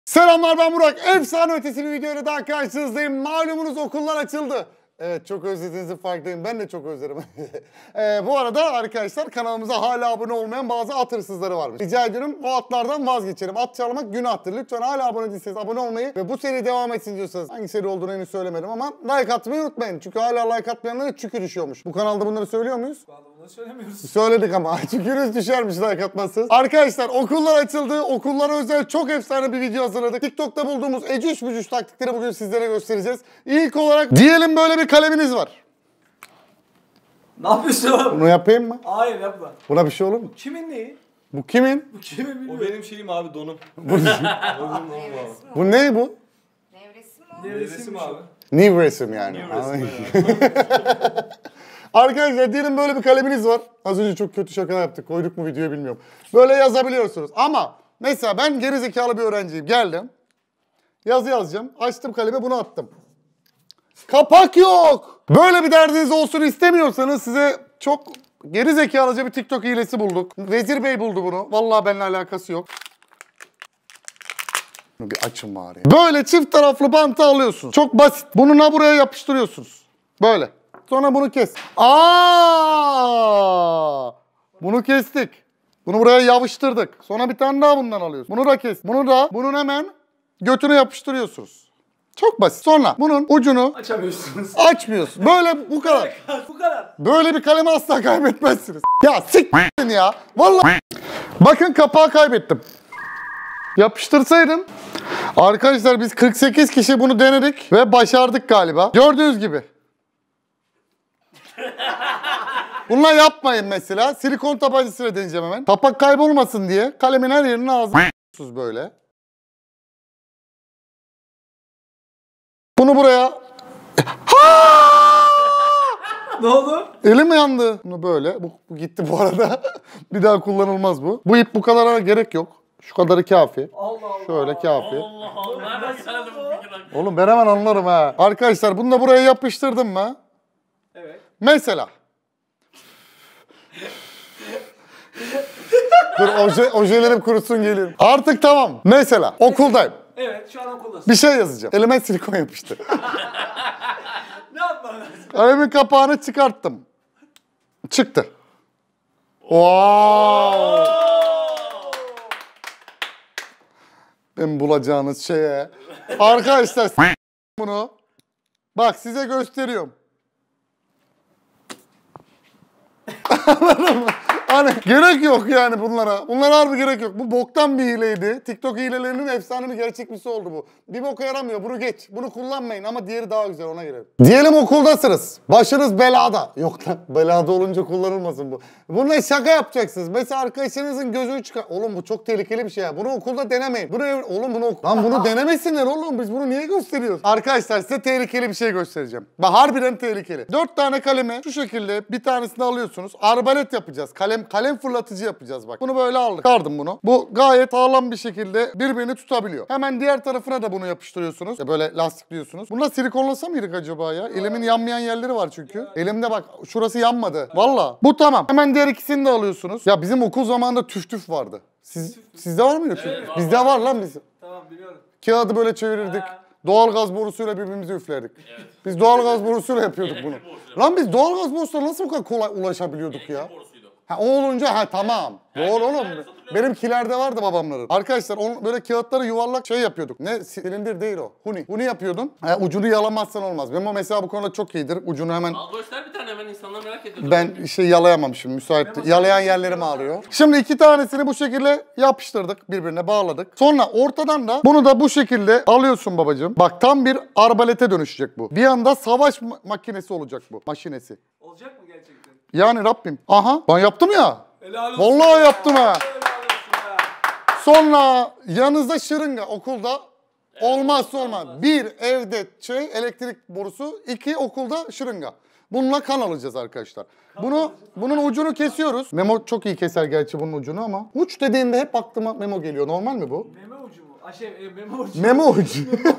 Selamlar, ben Burak. Efsane ötesi bir videoyla daha karşınızdayım. Malumunuz okullar açıldı. Evet, çok özlediğinizin farkındayım. Ben de çok özlerim. Bu arada arkadaşlar, kanalımıza hala abone olmayan bazı at hırsızları varmış. Rica ediyorum o atlardan vazgeçelim. At çalmak günahtır. Lütfen hala abone değilseniz abone olmayı ve bu seri devam etsin diyorsanız, hangi seri olduğunu henüz söylemedim ama like atmayı unutmayın. Çünkü hala like atmayanlara çükür düşüyormuş. Bu kanalda bunları söylüyor muyuz? Bunları söylemiyoruz. Söyledik ama çükürüz düşermiş like atmazsınız. Arkadaşlar, okullar açıldı. Okullara özel çok efsane bir video hazırladık. TikTok'ta bulduğumuz ecüş bücüş taktikleri bugün sizlere göstereceğiz. İlk olarak diyelim böyle bir kaleminiz var. Ne yapıyorsun oğlum? Bunu yapayım mı? Hayır yapma. Buna bir şey olur mu? Kimin neyi? Bu kimin? Bu kimin bilmiyorum. O benim şeyim abi, donum. Bu ne bu? Nevresim o. Nevresim abi. New resim yani. Arkadaşlar, diyelim böyle bir kaleminiz var. Az önce çok kötü şaka yaptık. Koyduk mu videoyu bilmiyorum. Böyle yazabiliyorsunuz. Ama mesela ben gerizekalı bir öğrenciyim. Geldim. Yazı yazacağım. Açtım kalemi, bunu attım. Kapak yok. Böyle bir derdiniz olsun istemiyorsanız size çok gerizekalıca bir TikTok hilesi bulduk. Vezir Bey buldu bunu. Vallahi benimle alakası yok. Bir açın bari. Böyle çift taraflı bantı alıyorsunuz. Çok basit. Bunu buraya yapıştırıyorsunuz. Böyle. Sonra bunu kes. Bunu kestik. Bunu buraya yapıştırdık. Sonra bir tane daha bundan alıyoruz. Bunu da kes. Bunun hemen götüne yapıştırıyorsunuz. Çok basit. Sonra bunun ucunu Açamıyorsunuz. açmıyorsun. Böyle bu kadar. Bu kadar. Böyle bir kalemi asla kaybetmezsiniz. Ya s***in ya. Vallahi. Bakın, kapağı kaybettim. Yapıştırsaydım. Arkadaşlar, biz 48 kişi bunu denedik ve başardık galiba. Gördüğünüz gibi. Bununla yapmayın mesela. Silikon tabancasıyla deneyeceğim hemen. Kapak kaybolmasın diye kalemin her yerine ağzına böyle. Bunu buraya... Ne oldu? Elim yandı. Bunu böyle. Bu gitti bu arada. Bir daha kullanılmaz bu. Bu ip bu kadar gerek yok. Şu kadarı kafi. Allah Allah. Şöyle kafi. Allah Allah. Nereden geldi bu fikir? Oğlum ben hemen anlarım ha. Arkadaşlar, bunu da buraya yapıştırdım mı? Evet. Mesela. Dur, ojelerim kurusun geliyorum. Artık tamam. Mesela okuldayım. Evet, şu an okuldasın. Bir şey yazacağım. Elime silikon yapıştı. Ne yapman lazım? Kalemin kapağını çıkarttım. Çıktı. Wow. Ben bulacağınız şeye. Arkadaşlar bunu. Bak, size gösteriyorum. Anladın mı? Hani gerek yok yani bunlara. Bunlara harbi gerek yok. Bu boktan bir hileydi. TikTok hilelerinin efsane bir gerçekçisi oldu bu. Bir boka yaramıyor. Bunu geç. Bunu kullanmayın ama diğeri daha güzel, ona girelim. Diyelim okuldasınız. Başınız belada. Yok lan, belada olunca kullanılmasın bu. Bununla şaka yapacaksınız. Mesela arkadaşınızın gözünü çıkar. Oğlum bu çok tehlikeli bir şey ya. Bunu okulda denemeyin. Oğlum bunu lan bunu denemesinler oğlum. Biz bunu niye gösteriyoruz? Arkadaşlar, size tehlikeli bir şey göstereceğim. Bak, harbiden tehlikeli. 4 tane kalemi şu şekilde bir tanesini alıyorsunuz. Arbalet yapacağız. Kalem fırlatıcı yapacağız bak. Bunu böyle aldık. Çıkardım bunu. Bu gayet sağlam bir şekilde birbirini tutabiliyor. Hemen diğer tarafına da bunu yapıştırıyorsunuz. Böyle lastikliyorsunuz. Bunu da silikonlasa mıydık acaba ya? Elimin yanmayan yerleri var çünkü. Elimde bak, şurası yanmadı. Valla. Bu tamam. Hemen diğer ikisini de alıyorsunuz. Ya bizim okul zamanında tüf vardı. Sizde var mıydı tüf? Evet, var. Bizde var lan bizim. Tamam, biliyorum. Kağıdı böyle çevirirdik. Doğalgaz borusuyla birbirimize üflerdik. Evet. Biz doğalgaz borusuyla yapıyorduk bunu. Lan biz doğalgaz borusuna nasıl bu kadar kolay ulaşabiliyorduk ya? Borusuydu. Ha, o olunca tamam. Doğru oğlum. Benimkilerde vardı babamların. Arkadaşlar, böyle kağıtları yuvarlak şey yapıyorduk. Ne? Silindir değil o. Huni yapıyordun. Ucunu yalamazsan olmaz. Memo mesela bu konuda çok iyidir. Ucunu hemen... Al göster bir tane, hemen insanlar merak ediyor. Ben yalayamam şimdi, müsait. Yalayan yerlerimi ağrıyor. Şimdi 2 tanesini bu şekilde yapıştırdık, birbirine bağladık. Sonra ortadan da bunu da bu şekilde alıyorsun babacığım. Bak, tam bir arbalete dönüşecek bu. Bir anda savaş makinesi olacak bu. Maşinesi. Olacak mı gerçekten? Yani Rabbim. Aha, ben yaptım ya. Helal olsun. Vallahi yaptım ha. Helal olsun ya. Sonra yanınızda şırınga, okulda olmazsa olmaz. 1 evde elektrik borusu, 2 okulda şırınga. Bununla kan alacağız arkadaşlar. Bunun ucunu kesiyoruz. Memo çok iyi keser gerçi bunun ucunu ama. Uç dediğinde hep aklıma Memo geliyor. Normal mi bu? Meme ucu mu? Meme ucu. Memo ucu.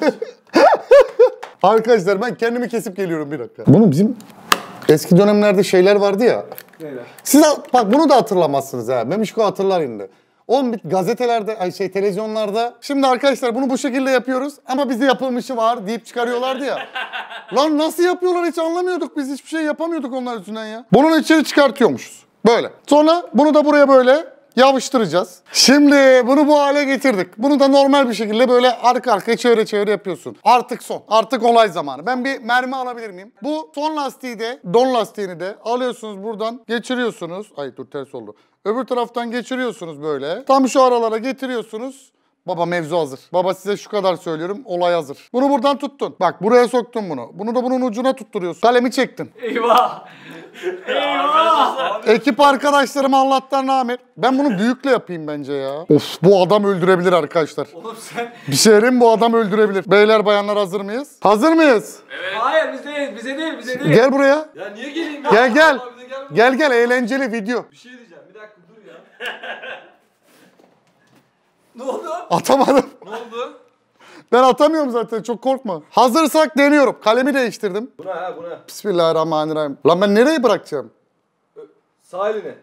Arkadaşlar, ben kendimi kesip geliyorum, bir dakika. Bunu bizim eski dönemlerde şeyler vardı ya. Neler? Siz bak, bunu da hatırlamazsınız ha. Memişko hatırlar şimdi. Oğlum gazetelerde, televizyonlarda. Şimdi arkadaşlar bunu bu şekilde yapıyoruz ama bize yapılmışı var deyip çıkarıyorlardı ya. Lan nasıl yapıyorlar hiç anlamıyorduk. Biz hiçbir şey yapamıyorduk onlar yüzünden ya. Bunun içeri çıkartıyormuşuz. Böyle. Sonra bunu da buraya böyle yapıştıracağız. Şimdi bunu bu hale getirdik. Bunu da normal bir şekilde böyle arka arkaya çevre yapıyorsun. Artık son. Artık olay zamanı. Ben bir mermi alabilir miyim? Bu son lastiği de, don lastiğini de alıyorsunuz buradan geçiriyorsunuz. Ay dur ters oldu. Öbür taraftan geçiriyorsunuz böyle. Tam şu aralara getiriyorsunuz. Baba mevzu hazır. Baba size şu kadar söylüyorum. Olay hazır. Bunu buradan tuttun. Bak buraya soktun bunu. Bunu da bunun ucuna tutturuyorsun. Kalemi çektin. Eyvah. Eyvah. Ekip arkadaşlarıma Allah'tan rahmet. Ben bunu büyükle yapayım bence ya. Of bu adam öldürebilir arkadaşlar. Oğlum sen... Bir şey diyeyim bu adam öldürebilir. Beyler bayanlar hazır mıyız? Hazır mıyız? Evet. Hayır biz değiliz. Bize değil. Bize değil. Gel buraya. Ya niye geleyim ya? Gel. Abi de gel. Gel eğlenceli video. Bir şey diyeceğim. Bir dakika dur ya. Ne oldu? Atamadım. Ne oldu? Ben atamıyorum zaten çok korkma. Hazırsak deniyorum. Kalemi değiştirdim. Bu ne ha bu ne? Bismillahirrahmanirrahim. Lan ben nereye bırakacağım? Sağ elini.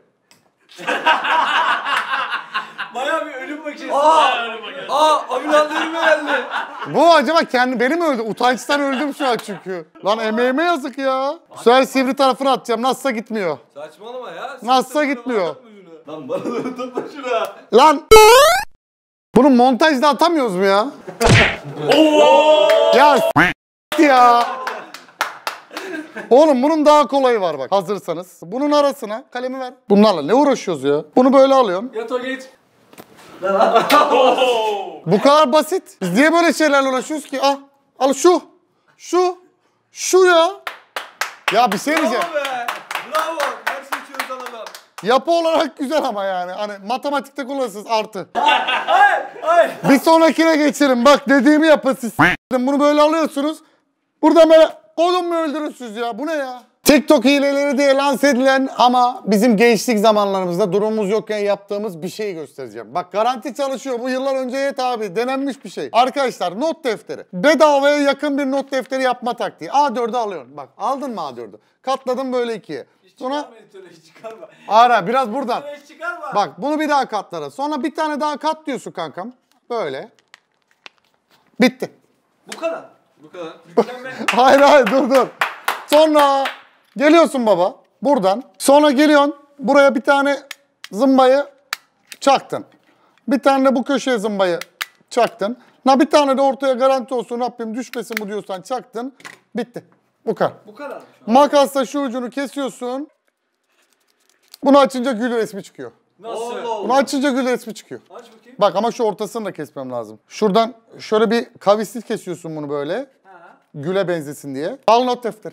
Bayağı bir ölüm makinesi. Abilanlarım geldi. Bu acaba beni mi öldü? Utançtan öldüm şu an çünkü. Lan emeğime yazık ya. Bu sefer sivri tarafını atacağım. Nasılsa gitmiyor. Saçmalama ya. Nasılsa gitmiyor. Lan bana da tutma şuna. Lan! Bunu montajda atamıyoruz mu ya? Ya ya. Oğlum bunun daha kolayı var bak hazırsanız. Bunun arasına kalemi ver. Bunlarla ne uğraşıyoruz ya? Bunu böyle alıyorsun. Yat o geç. Bu kadar basit. Biz niye böyle şeylerle uğraşıyoruz ki? Al şu. Şu ya. Ya bir şey diyeceğim. Bravo be. Bravo. Her şeyi çözen adam. Yapı olarak güzel ama yani. Hani matematikte kullanırsınız artı. Ay. Bir sonrakine geçelim. Bak dediğimi yapın siz. Bunu böyle alıyorsunuz. Buradan böyle kolum mu öldürürsünüz ya? Bu ne ya? TikTok hileleri diye lanse edilen ama bizim gençlik zamanlarımızda durumumuz yokken yaptığımız bir şeyi göstereceğim. Bak garanti çalışıyor. Bu yıllar önceye tabi denenmiş bir şey. Arkadaşlar not defteri. Bedavaya yakın bir not defteri yapma taktiği. A4'ü alıyorsun. Bak aldın mı A4'ü? Katladın böyle ikiye. Sonra Hiç çıkarma. ara biraz buradan. Hiç çıkarma. Bak bunu bir daha katlara. Sonra bir tane daha kat diyorsun kankam. Böyle. Bitti. Bu kadar. Bu kadar. Mükemmel. Hayır dur. Sonra geliyorsun baba buradan. Sonra geliyorsun buraya bir tane zımbayı çaktın. Bir tane de bu köşeye zımbayı çaktın. Bir tane de ortaya garanti olsun Rabbim düşmesin bu diyorsan çaktın. Bitti. Bu kadar. Bu kadar. Makasla şu ucunu kesiyorsun. Bunu açınca gül resmi çıkıyor. Nasıl? Bunu açınca gül resmi çıkıyor. Aç bakayım. Bak ama şu ortasını da kesmem lazım. Şuradan şöyle bir kavisli kesiyorsun bunu böyle. Ha. Güle benzesin diye. Al not defteri.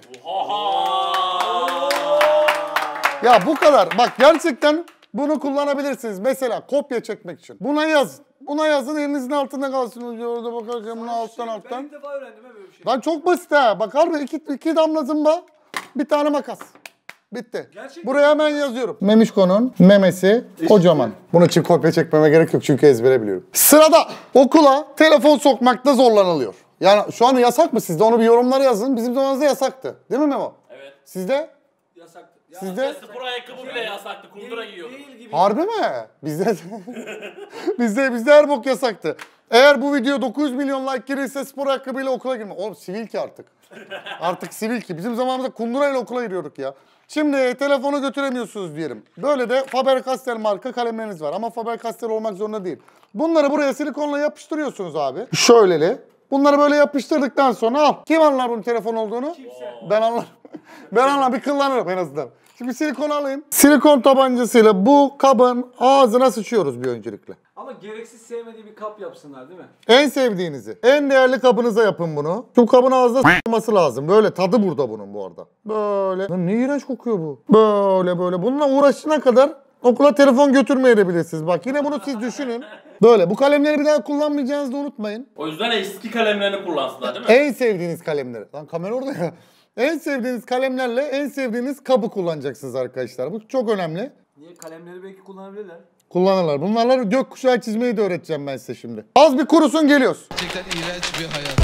Ya bu kadar. Bak gerçekten bunu kullanabilirsiniz. Mesela kopya çekmek için. Buna yazın. Buna yazın elinizin altında kalsın. Orada bakarken bunu alttan. Ben ilk defa öğrendim ha böyle bir şey. Lan çok basit ha. Bak harbi iki damla zımba, bir tane makas. Bitti. Gerçekten. Buraya hemen yazıyorum. Memişko'nun memesi kocaman. Bunun için kopya çekmeme gerek yok çünkü ezbere biliyorum. Sırada okula telefon sokmakta zorlanılıyor. Yani şu an yasak mı sizde? Onu bir yorumlara yazın. Bizim zamanımızda yasaktı. Değil mi Memo? Evet. Sizde? Yasaktı. Ya, Sizde? Spor ayakkabı bile yasaktı. Kundura giyiyorduk. Değil gibi. Harbi mi? Bizde bizde her bok yasaktı. Eğer bu video 900 milyon like gelirse spor ayakkabıyla okula girme. Oğlum sivil ki artık. Artık sivil ki. Bizim zamanımızda kundurayla okula giriyorduk ya. Şimdi telefonu götüremiyorsunuz diyelim. Böyle de Faber-Castell marka kalemleriniz var. Ama Faber-Castell olmak zorunda değil. Bunları buraya silikonla yapıştırıyorsunuz abi. Şöyleli. Bunları böyle yapıştırdıktan sonra al. Kim anlar bunun telefon olduğunu? Kimse. Ben anlarım. Ben anlarım. Bir kullanırım en azından. Şimdi silikon alayım. Silikon tabancasıyla bu kabın ağzına sıçıyoruz bir öncelikle. Ama gereksiz sevmediği bir kap yapsınlar değil mi? En sevdiğinizi, en değerli kabınıza yapın bunu. Şu kabın ağzına sıçması lazım. Böyle tadı burada bunun bu arada. Böyle. Lan ne iğrenç kokuyor bu. Böyle. Bununla uğraşana kadar okula telefon götürmeyebilirsiniz. Bak yine bunu siz düşünün. Böyle. Bu kalemleri bir daha kullanmayacağınızı da unutmayın. O yüzden eski kalemlerini kullansınlar değil mi? En sevdiğiniz kalemleri. Lan kamera orada ya. En sevdiğiniz kalemlerle en sevdiğiniz kabı kullanacaksınız arkadaşlar. Bu çok önemli. Niye? Kalemleri belki kullanabilirler. Kullanırlar. Bunlarla gökkuşağı çizmeyi de öğreteceğim ben size şimdi. Az bir kurusun geliyoruz. Gerçekten iğrenç bir hayat.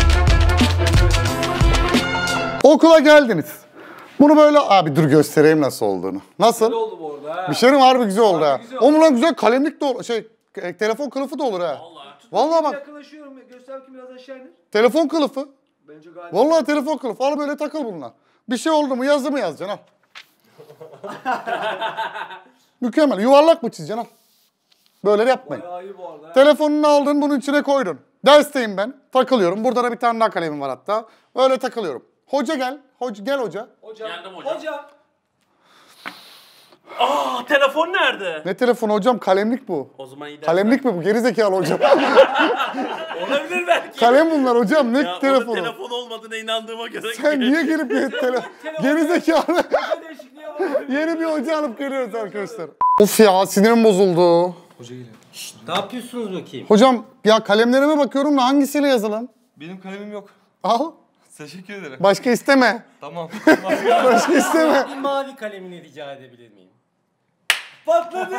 Okula geldiniz. Bunu böyle... Abi dur göstereyim nasıl olduğunu. Nasıl? Güzel oldu bu arada ha. Bir şey mi harbi güzel oldu Harbi ha. güzel O mu lan güzel kalemlik de Telefon kılıfı da olur ha. Vallahi. Vallahi bak. Yakınlaşıyorum. Göster bakayım biraz aşağı indir. Telefon kılıfı. Bence gayet. Vallahi telefon kılıfı. Al böyle takıl bununla. Bir şey oldu mu yazı mı yazacaksın al. Mükemmel. Yuvarlak mı çizeceksin al. Böyle yapmayın. Bayağı iyi bu arada. ha. Telefonunu aldın bunun içine koydun. Dersteyim ben. Takılıyorum. Burada da bir tane daha kalemim var hatta. Öyle takılıyorum. Hoca gel. Gel hoca. Hocam. Yendim hocam. Hocam. Aa, telefon nerede? Ne telefonu hocam? Kalemlik bu. O zaman iyi Kalemlik mi bu? Gerizekalı hocam. Olabilir belki. Kalem bunlar hocam. Ne Ya, telefonu? onun telefon olmadığına inandığıma göre. Sen niye gelip gerizekalı? Hoca değişikliğe bak. Yeni bir hoca alıp geliyoruz arkadaşlar. Of ya sinirim bozuldu. Hoca geliyor. Ne yapıyorsunuz bakayım? Hocam ya kalemlerime bakıyorum da hangisiyle yazalım? Benim kalemim yok. Al. Teşekkür ederim. Başka isteme. Tamam. Başka isteme. Bir mavi kalemini rica edebilir miyim? Patladı.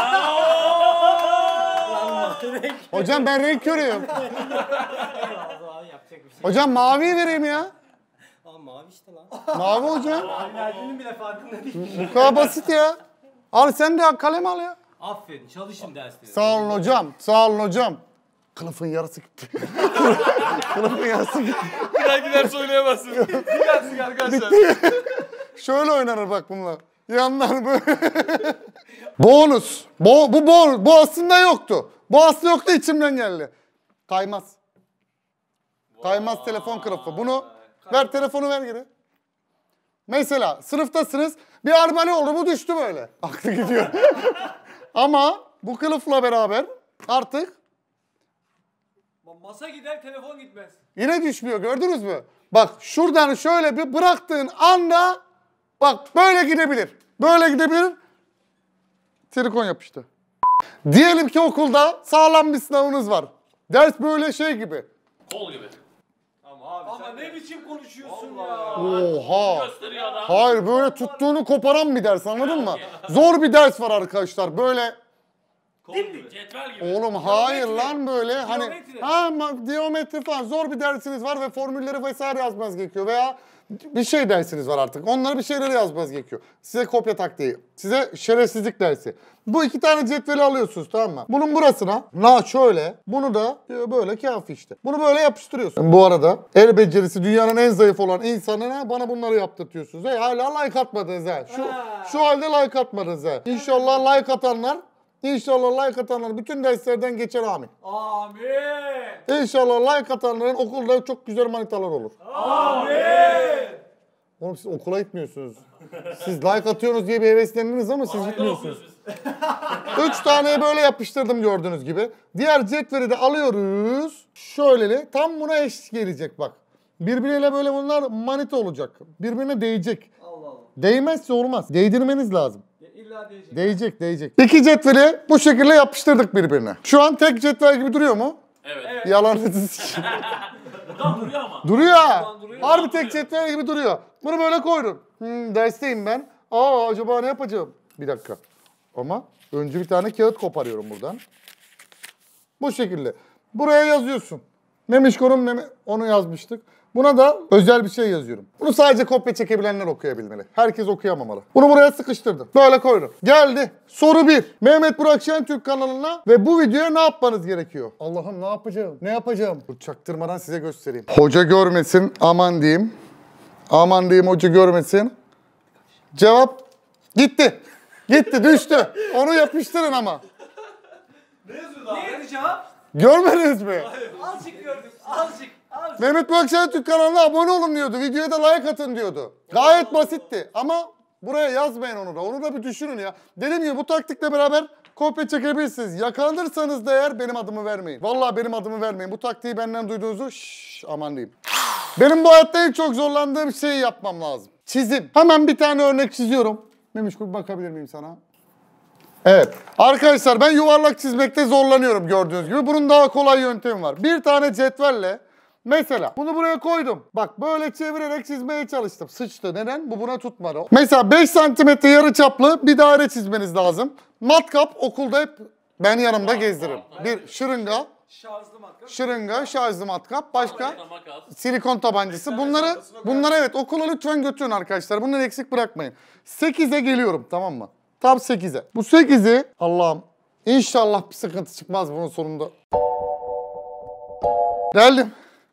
Hocam ben renk körüyüm. Eyvallah abi, yapacak bir şey. Hocam maviyi vereyim ya. Aa mavi işte lan. Mavi hocam. Mavi verdiğinin bile farkında değil. Bu kadar basit ya. Al sen de kalem al ya. Aferin çalışın dersleri. Sağ olun hocam. Sağ olun hocam. Kılıfın yarısı gitti. Kılıfın yarısı gitti. Bir dahaki ders oynayamazsın. Gidersin arkadaşlar. Şöyle oynanır bak bunlar. Yanlar böyle. Bonus. Bu bonus. Bu aslında yoktu. Bu aslında yoktu içimden geldi. Kaymaz. Kaymaz telefon kılıfı. Bunu ver telefonu ver geri. Mesela sınıftasınız. Bir arbale oldu bu düştü böyle. Aklı gidiyor. Ama bu kılıfla beraber artık Masa gider telefon gitmez. yine düşmüyor gördünüz mü? Bak şuradan şöyle bir bıraktığın anda bak böyle gidebilir. Böyle gidebilir. Silikon yapıştı. Diyelim ki okulda sağlam bir sınavınız var. Ders böyle şey gibi. Kol gibi. Ama ne biçim konuşuyorsun ya. Oha. Gösteriyor adam. Hayır böyle tuttuğunu koparan bir ders anladın mı? Zor bir ders var arkadaşlar böyle. Kol gibi. Cetvel gibi. Oğlum hayır lan böyle hani Geometri. geometri falan zor bir dersiniz var ve formülleri vesaire yazmanız gerekiyor veya bir şey dersiniz var artık. Onlara bir şeyleri yazmanız gerekiyor. Size kopya taktiği, size şerefsizlik dersi. Bu iki tane cetveli alıyorsunuz tamam mı? Bunun burasına şöyle, bunu da böyle kafi işte. Bunu böyle yapıştırıyorsun. Bu arada el becerisi dünyanın en zayıf olan insanına bana bunları yaptırtıyorsunuz. Hala like atmadınız ha. Şu halde like atmadınız ha. İnşallah like atanlar bütün derslerden geçer amin. Amin. İnşallah like atanların okulda çok güzel manitalar olur. Amin. Oğlum siz okula gitmiyorsunuz. Siz like atıyorsunuz diye bir heveslendiniz ama siz Aile gitmiyorsunuz. okuyoruz biz. 3 taneyi böyle yapıştırdım gördüğünüz gibi. Diğer cetveli de alıyoruz. Şöyleli tam buna eş gelecek bak. Birbiriyle böyle bunlar manita olacak. Birbirine değecek. Allah Allah. Değmezse olmaz. Değdirmeniz lazım. Ya illa diyecek. Değecek. İki cetveli bu şekilde yapıştırdık birbirine. Şu an tek cetvel gibi duruyor mu? Evet. Yalanınızı sikeyim. Buradan duruyor ama. Duruyor ha. Buradan duruyor. Harbi tek cetvel gibi duruyor. Bunu böyle koydum. Dersteyim ben. Acaba ne yapacağım? Bir dakika. Ama önce bir tane kağıt koparıyorum buradan. Bu şekilde. Buraya yazıyorsun. Memişko'nun onu yazmıştık. Buna da özel bir şey yazıyorum. Bunu sadece kopya çekebilenler okuyabilmeli. Herkes okuyamamalı. Bunu buraya sıkıştırdım. Böyle koydum. Geldi. Soru 1. Mehmet Burak Şentürk kanalına ve bu videoya ne yapmanız gerekiyor? Allah'ım ne yapacağım? Ne yapacağım? Dur çaktırmadan size göstereyim. Hoca görmesin. Aman diyeyim. Aman diyeyim hoca görmesin. Cevap gitti. Gitti düştü. Onu yapıştırın ama. Neydi cevap? Görmediniz mi? Azıcık gördük. Azıcık. Mehmet Burak Şentürk kanalına abone olun diyordu. Videoya da like atın diyordu. Gayet basitti ama buraya yazmayın onu da. Onu da bir düşünün ya. Dediğim gibi bu taktikle beraber kopya çekebilirsiniz. Yakalanırsanız da eğer benim adımı vermeyin. Vallahi benim adımı vermeyin. Bu taktiği benden duyduğunuzu aman diyeyim. Benim bu hayatta en çok zorlandığım şeyi yapmam lazım. Çizim. Hemen bir tane örnek çiziyorum. Memiş bakabilir miyim sana? Evet. Arkadaşlar ben yuvarlak çizmekte zorlanıyorum gördüğünüz gibi. Bunun daha kolay yöntemi var. Bir tane cetvelle mesela bunu buraya koydum. Bak böyle çevirerek çizmeye çalıştım. Sıçtı. Neden? Bu buna tutmadı. Mesela 5 santimetre yarıçaplı bir daire çizmeniz lazım. Matkap okulda hep ben yanımda gezdiririm. Bir şırınga, şarjlı matkap, başka Makas. silikon tabancası. Bunları evet okula lütfen götürün arkadaşlar. Bunları eksik bırakmayın. 8'e geliyorum tamam mı? Tam 8'e. Bu 8'i Allah'ım İnşallah bir sıkıntı çıkmaz bunun sonunda. Geldim.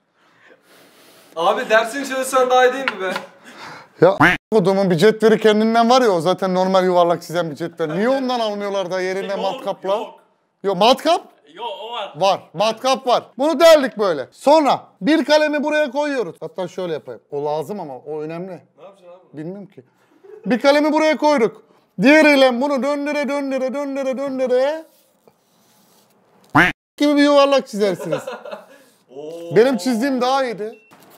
Abi dersini çalışsan daha iyi değil mi be? Ya kodumun bir cetveli kendinden var ya, o zaten normal yuvarlak çizen bir cetvel. Niye ondan almıyorlar da yerine matkapla? Yok. Yok matkap Yok o var. var. Matkap var. Bunu deldik böyle. Sonra bir kalemi buraya koyuyoruz. Hatta şöyle yapayım. O lazım ama o önemli. Ne yapacaksın abi? Bilmiyorum ki. Bir kalemi buraya koyduk. Diğeriyle bunu döndüre gibi bir yuvarlak çizersiniz. Benim çizdiğim daha iyiydi.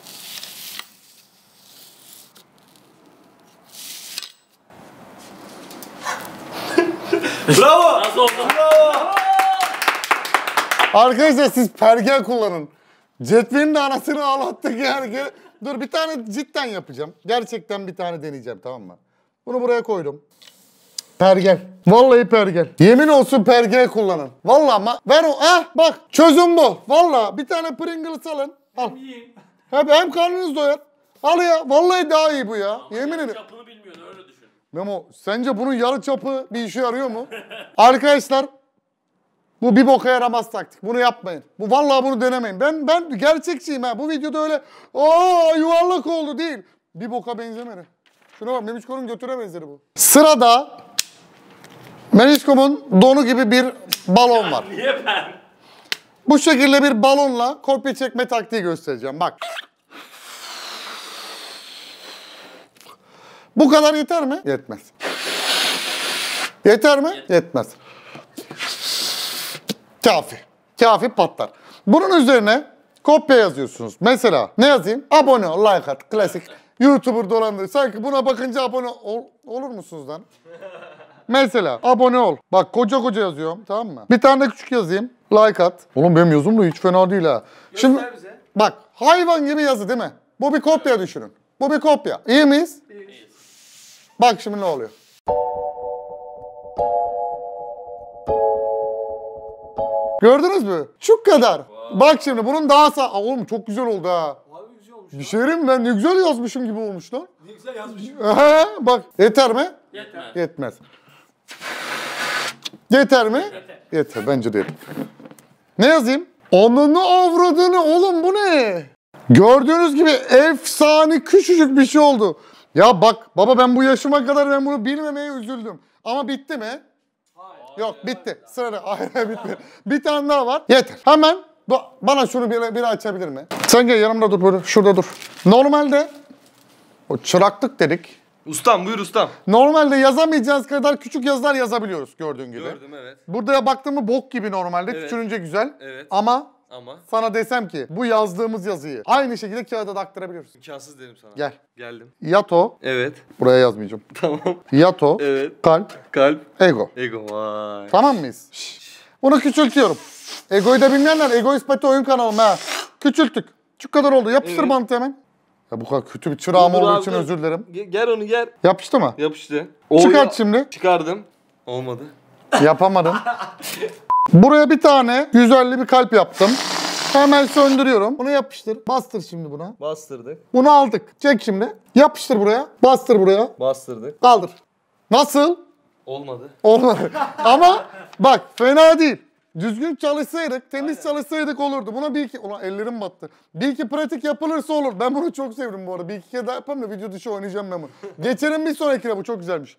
Bravo! Nasıl oldu? Arkadaşlar siz pergel kullanın. Cetvelin de anasını ağlattık yani. Dur bir tane cidden yapacağım. Gerçekten bir tane deneyeceğim, tamam mı? Bunu buraya koydum. Pergel. Vallahi pergel. Yemin olsun pergel kullanın. Vallahi ama ver o. Bak çözüm bu. Vallahi bir tane Pringles alın. Al. Hem karnınız doyar. Al ya. Vallahi daha iyi bu ya. Yemin ederim. Çapını bilmiyorsun öyle düşün. Memo sence bunun yarı çapı bir işe yarıyor mu? Arkadaşlar bu bir boka yaramaz taktik. Bunu yapmayın. Bu vallahi bunu denemeyin. Ben gerçekçiyim ha. Bu videoda öyle yuvarlak oldu değil. Bir boka benzemedi. Şuna bak, Memişko'nun götüne benzeri bu. Sırada Memişko'nun donu gibi bir balon var. Niye ben? Bu şekilde bir balonla kopya çekme taktiği göstereceğim. Bak. Bu kadar yeter mi? Yetmez. Yeter mi? Yetmez. Kafi. Kafi patlar. Bunun üzerine kopya yazıyorsunuz. Mesela ne yazayım? Abone ol, like at. Klasik. YouTuber dolandır. Sanki buna bakınca abone olur musunuz lan? Mesela abone ol. Bak koca yazıyorum, tamam mı? Bir tane de küçük yazayım. Like at. Oğlum benim yazım da hiç fena değil ha. Şimdi bize. bak hayvan gibi yazı değil mi? Bu bir kopya düşünün. Bu bir kopya. İyi miyiz? İyiyiz. Bak şimdi ne oluyor? Gördünüz mü? Şu kadar. Bak şimdi bunun daha oğlum çok güzel oldu ha. Abi güzel olmuş. Bir şey diyeyim mi? Ben ne güzel yazmışım gibi olmuş lan. Ne güzel yazmışım. Bak yeter mi? Yetmez. Yetmez. Yeter mi? Yeter. Bence de yeter. Ne yazayım? Ananı avradını oğlum bu ne? Gördüğünüz gibi efsane küçücük bir şey oldu. Ya bak baba ben bu yaşıma kadar ben bunu bilmemeye üzüldüm. Ama bitti mi? Hayır. Yok bitti. Sırada. Hayır bitti. Bir tane daha var. Yeter. Hemen bana şunu bir açabilir mi? Sen gel yanımda dur böyle. Şurada dur. Normalde o çıraklık dedik. Ustam buyur ustam. Normalde yazamayacağınız kadar küçük yazılar yazabiliyoruz gördüğün gibi. Gördüm evet. Burada baktığımda bok gibi normalde. Evet. Küçülünce güzel. Evet. Ama Ama sana desem ki bu yazdığımız yazıyı aynı şekilde kağıda da aktarabiliyoruz. imkansız derim sana. Gel. Geldim. Yato. Evet. Buraya yazmayacağım. Tamam. Yato. Evet. Kalp. Kalp. Ego. Ego. Vay. Tamam mıyız? Bunu küçültüyorum. Ego'yu da bilmeyenler Egoist Pati oyun kanalım ha. Küçülttük. Şu kadar oldu. Yapıştır Evet. bantı hemen. Ya bu kadar kötü bir çırağım Dur olduğu abi, için dur. özür dilerim. Gel onu gel. Yapıştı mı? Yapıştı. Çıkart şimdi. Çıkardım. Olmadı. Yapamadım. Buraya bir tane güzelli bir kalp yaptım. Hemen söndürüyorum. Bunu yapıştır. Bastır şimdi buna. Bastırdık. Bunu aldık. Çek şimdi. Yapıştır buraya. Bastır buraya. Bastırdık. Kaldır. Nasıl? Olmadı. Olmadı. Ama bak fena değil. Düzgün çalışsaydık, temiz çalışsaydık olurdu. Buna bir iki... Ulan ellerim battı. Bir iki pratik yapılırsa olur. Ben bunu çok sevdim bu arada. Bir iki kere daha yapalım da video dışı oynayacağım ben bunu. Geçelim bir sonrakine, bu çok güzelmiş.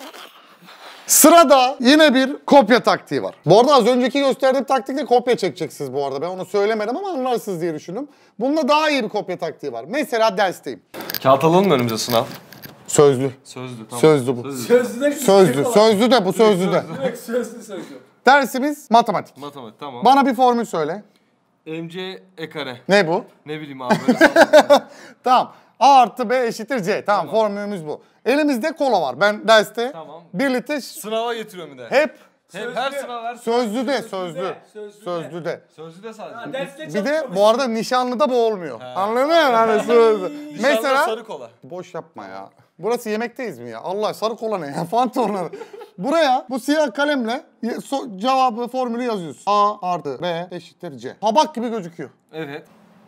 Sırada yine bir kopya taktiği var. Bu arada az önceki gösterdiğim taktikle kopya çekeceksiniz bu arada. Ben onu söylemedim ama anlarsınız diye düşündüm. Bunda daha iyi bir kopya taktiği var. Mesela dersteyim. Kağıt alalım mı önümüze sınav? Sözlü. Sözlü tamam. Sözlü bu. Sözlüde Sözlü de bu sözlü de. Direkt sözlü. Dersimiz matematik. Matematik tamam. Bana bir formül söyle. MC e kare. Ne bu? Ne bileyim abi böyle salladım. Tamam. A artı B eşittir C. Tamam, formülümüz bu. Elimizde kola var. Ben derste Tamam. birlikte Sınava getiriyorum bir de. hep Hep her sınav her sözlü de. Sözlü de sadece. Derste Bir de bu arada nişanlıda bu olmuyor. Anladın mı? Hani sözlü. Nişanlı Mesela sarı kola. boş yapma ya. Burası yemekteyiz mi ya? Allah, sarı kola ne ya? Fanta onları. Buraya bu siyah kalemle cevabı, formülü yazıyorsun. A artı B eşittir C. Tabak gibi gözüküyor. Evet.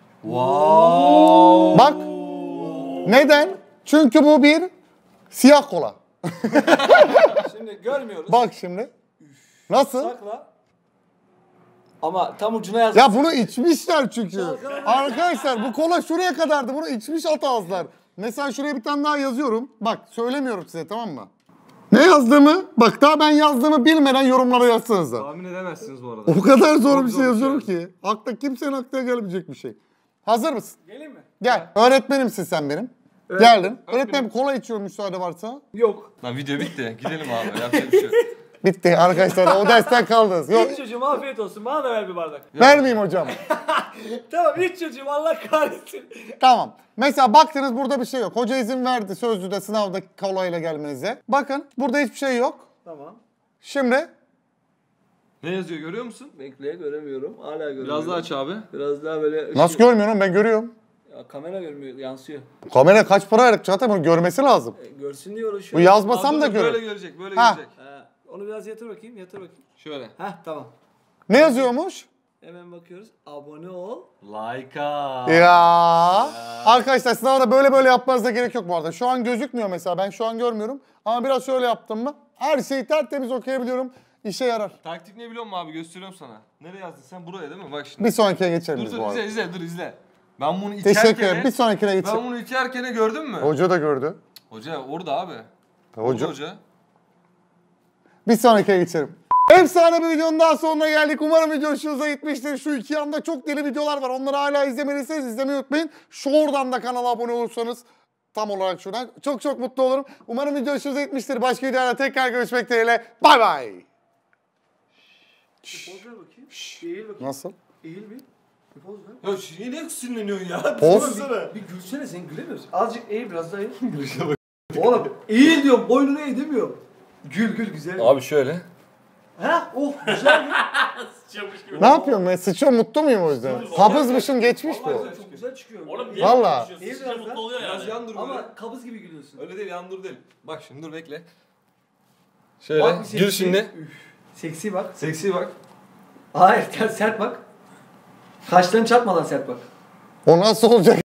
Bak. Neden? Çünkü bu bir siyah kola. Şimdi görmüyoruz. Bak şimdi. Nasıl? Sakla. Ama tam ucuna yaz. Ya bunu içmişler çünkü. Çalkalama. Arkadaşlar bu kola şuraya kadardı. Bunu içmiş alt ağızlar. Mesela şuraya bir tane daha yazıyorum. Bak söylemiyorum size, tamam mı? Ne yazdığımı, bak daha ben yazdığımı bilmeden yorumlara yazsanız da. Tahmin edemezsiniz bu arada. O kadar zor bir Çok şey zor bir yazıyorum şey. ki. Kimsenin aklına gelmeyecek bir şey. Hazır mısın? Geleyim mi? Gel. Öğretmenimsin sen benim. Geldin. Öğretmenim kola içiyorum müsaade varsa. Yok. Lan video bitti. Gidelim abi. Yapacak bir şey yok. Bitti arkadaşlar. O dersten kaldınız. Yok. İç çocuğum afiyet olsun. Bana da ver bir bardak. Vermeyeyim hocam. Tamam iç çocuğum Allah kahretsin. Tamam. Mesela baktınız burada bir şey yok. Hoca izin verdi sözlüde sınavda kolayla gelmenize. Bakın burada hiçbir şey yok. Tamam. Şimdi Ne yazıyor görüyor musun? Bekle göremiyorum. Hala göremiyorum. Biraz daha aç abi. Biraz daha böyle ışık. nasıl görmüyorum, ben görüyorum. Ya, kamera görmüyor. Yansıyor. Kamera kaç para ayırıp Çağatay bunu görmesi lazım. Görsün diye Bu uğraşıyor. yazmasam da Abi, böyle görür. görecek. Böyle Ha. görecek. Onu biraz yatır bakayım. Yatır bakayım. Şöyle. Heh tamam. Ne yazıyormuş? Hemen bakıyoruz. Abone ol. Like'a. Ya. Arkadaşlar sınavda böyle yapmanıza gerek yok bu arada. Şu an gözükmüyor mesela. Ben şu an görmüyorum. Ama biraz şöyle yaptım mı her şeyi tertemiz okuyabiliyorum. İşe yarar. Taktik ne biliyor musun abi? Gösteriyorum sana. Nereye yazdın sen? Buraya değil mi? Bak şimdi. Bir sonrakine geçelim Dur biz dur bu arada. izle. Ben bunu içerken... Teşekkür ederim. Bir sonrakine Ben geçelim. bunu içerken gördün mü? Hoca da gördü. Hoca orada abi. Hoca. Hoca. Bir sonrakine geçelim. Efsane bir videonun daha sonuna geldik. Umarım video hoşunuza gitmiştir. Şu iki yanda çok deli videolar var. Onları hala izlemediyseniz izlemeyi unutmayın. Şu oradan da kanala abone olursanız tam olarak şuradan çok mutlu olurum. Umarım video hoşunuza gitmiştir. Başka videolarda tekrar görüşmek dileğiyle. Bay bay. Poz ver bakayım. Eğil bakayım. Nasıl? Eğil bir. Bir poz ver. Ya şimdi niye sinirleniyorsun ya? Poz. Bir gülsene sen gülemiyorsun. Azıcık eğil biraz daha eğil. Oğlum eğil diyorum boynunu eğ demiyorum. Gül güzel. Abi şöyle. Ha? Oh güzel. Sıçıyormuş gibi. Ne yapıyorum ben? Sıçıyor, mutlu muyum o yüzden? Kabızmışım, geçmiş bu. Vallahi çok güzel çıkıyor. Oğlum niye Valla. böyle İyi konuşuyorsun? Sıçınca biraz mutlu oluyor Biraz yani. yan dur böyle. Ama kabız gibi gülüyorsun. Öyle değil yan dur değil. Bak şimdi dur bekle. Bak Şöyle. bir seksi. Gül şimdi. Üf. Seksi bak. Seksi bak. Hayır sert bak. Kaşlarını çatmadan sert bak. O nasıl olacak?